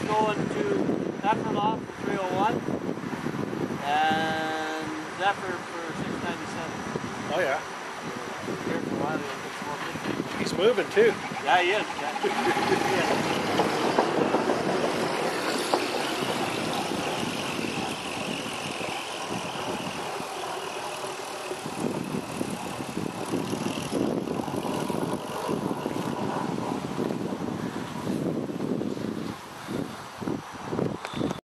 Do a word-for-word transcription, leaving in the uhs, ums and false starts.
going to Pefferlaw for three oh one and Zephyr for six ninety-seven. Oh yeah. Here for a while, he'll get four fifty. He's moving too. Yeah, he is. Yeah. Yeah.